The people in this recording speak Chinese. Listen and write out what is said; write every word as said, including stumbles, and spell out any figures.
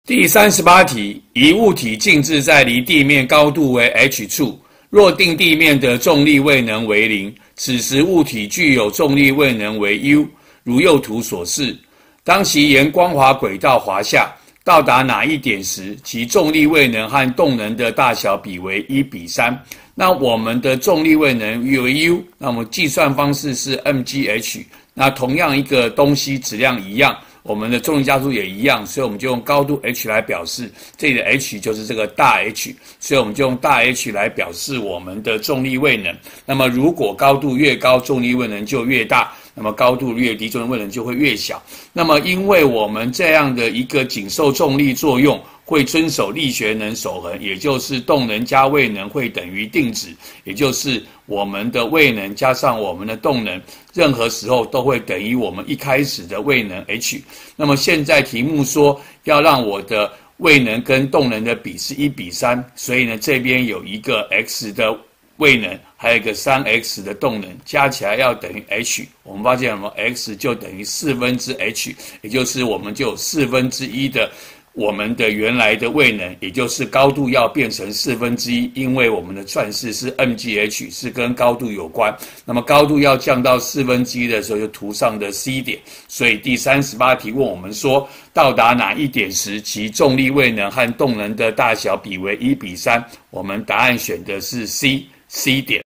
第三十八题，一物体静置在离地面高度为 h 处，若定地面的重力位能为零，此时物体具有重力位能为 u， 如右图所示。当其沿光滑轨道滑下，到达哪一点时，其重力位能和动能的大小比为一比三。那我们的重力位能为 u， 那么计算方式是 mgh。那同样一个东西质量一样，我们的重力加速也一样，所以我们就用高度 h 来表示，这里的 h 就是这个大 H， 所以我们就用大 H 来表示我们的重力位能。那么如果高度越高，重力位能就越大，那么高度越低，重力位能就会越小。那么因为我们这样的一个紧受重力作用，会遵守力学能守恒，也就是动能加位能会等于定值，也就是我们的位能加上我们的动能，任何时候都会等于我们一开始的位能 h。那么现在题目说要让我的位能跟动能的比是一比三，所以呢这边有一个 x 的位能，还有一个 三 x 的动能，加起来要等于 h。我们发现什么 x 就等于四分之 h， 也就是我们就有四分之一的我们的原来的位能，也就是高度要变成四分之一，因为我们的算式是 mgh， 是跟高度有关。那么高度要降到四分之一的时候，就图上的 C 点。所以第三十八题问我们说，到达哪一点时，其重力位能和动能的大小比为一比三？我们答案选的是 C，C 点。